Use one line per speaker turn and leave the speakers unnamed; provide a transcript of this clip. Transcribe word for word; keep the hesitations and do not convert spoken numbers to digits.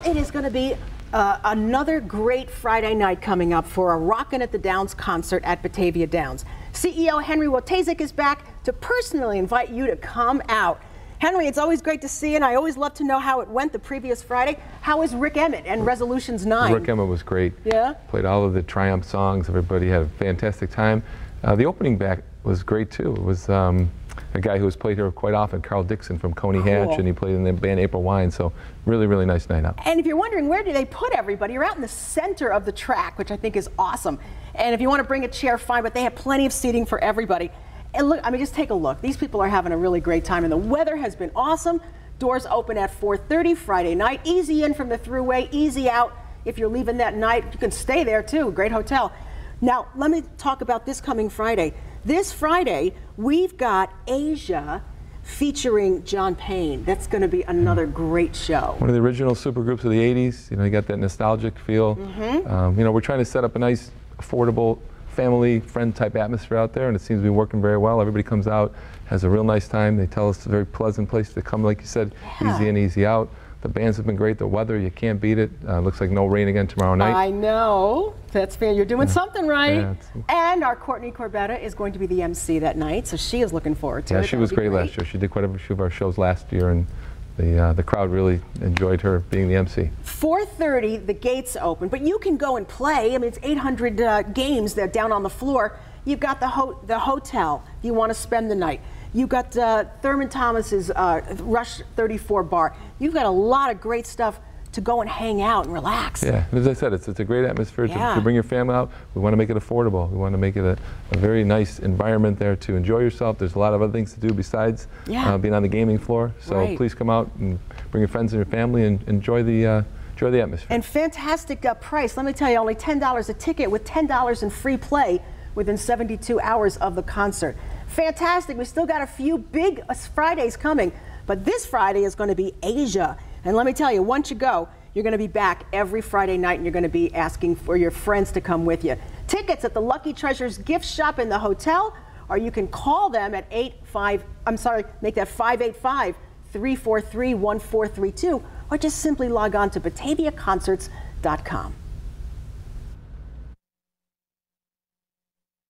It is going to be uh, another great Friday night coming up for a Rockin' at the Downs concert at Batavia Downs. C E O Henry Wojtaszek is back to personally invite you to come out. Henry, it's always great to see you, and I always love to know how it went the previous Friday. How was Rik Emmett and Resolutions nine?
Rik Emmett was great.
Yeah?
Played all of the Triumph songs. Everybody had a fantastic time. Uh, the opening back was great, too. It was um, a guy who has played here quite often, Carl Dixon from Coney
Cool.
Hatch, and he played in the band April Wine, so really, really nice night out.
And if you're wondering, where do they put everybody? You're out in the center of the track, which I think is awesome. And if you want to bring a chair, fine, but they have plenty of seating for everybody. And look, I mean, just take a look. These people are having a really great time, and the weather has been awesome. Doors open at four thirty Friday night. Easy in from the thruway, easy out. If you're leaving that night, you can stay there too. Great hotel. Now, let me talk about this coming Friday. This Friday, we've got Asia featuring John Payne. That's going to be another great show.
One of the original supergroups of the eighties. You know, you got that nostalgic feel.
Mm-hmm.
um, you know, we're trying to set up a nice, affordable, family friend type atmosphere out there, and it seems to be working very well. Everybody comes out, has a real nice time. They tell us it's a very pleasant place to come, like you said,
Yeah.
easy in, easy out. The bands have been great. The weather, you can't beat it. Uh, looks like no rain again tomorrow night.
I know. That's fair. You're doing
Yeah.
something right.
Yeah, it's-
And our Courtney Corbetta is going to be the M C that night, so she is looking forward to
Yeah,
it.
she
That'll
was
be
great, last year. She did quite a few of our shows last year, and the uh, the crowd really enjoyed her being the M C.
four thirty, the gates open, but you can go and play. I mean, it's eight hundred uh, games that down on the floor. You've got the ho the hotel if you want to spend the night. You've got uh, Thurman Thomas's uh, Rush thirty-four bar. You've got a lot of great stuff to go and hang out and relax.
Yeah, and as I said, it's, it's a great atmosphere
Yeah.
to, to bring your family out. We want to make it affordable. We want to make it a, a very nice environment there to enjoy yourself. There's a lot of other things to do besides
Yeah.
uh, being on the gaming floor. So
Right.
please come out and bring your friends and your family and enjoy the, uh, enjoy the atmosphere.
And fantastic uh, price. Let me tell you, only ten dollars a ticket with ten dollars in free play within seventy-two hours of the concert. Fantastic. We still got a few big uh, Fridays coming, but this Friday is going to be Asia. And let me tell you, once you go, you're going to be back every Friday night, and you're going to be asking for your friends to come with you. Tickets at the Lucky Treasures gift shop in the hotel, or you can call them at eight five, I'm sorry, make that five eight five, three four three, one four three two, or just simply log on to batavia concerts dot com.